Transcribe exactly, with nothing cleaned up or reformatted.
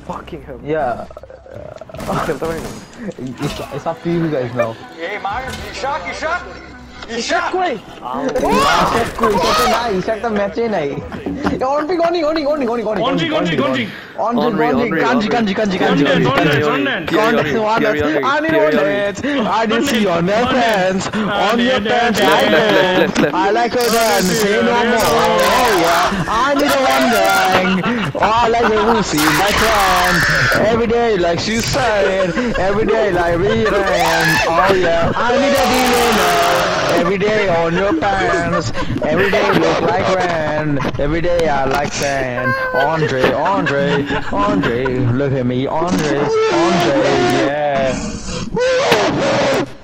fucking hell. Yeah. It's, it's up to you guys now. Hey, Mark, Ishak, Ishak! Ishak way! Ishak ko, Ishak ko nahi, Ishak to match hi nahi. On pick, on on on on on on On pick, on pick, on pick. On pick, on pick. Kanji, kanji, kanji, kanji. I need on it. I didn't see on your pants. On your pants, I know. I like her dance. Say no more. Oh yeah. I need a one gang. Oh, I like the Lucy, my friend. Every day like she said. Every day like we ran. Oh yeah. I need a dealer. Every day on your pants. Every day look like rain. Every day I like sand. Andre, Andre, Andre. Look at me, Andre, Andre, yeah.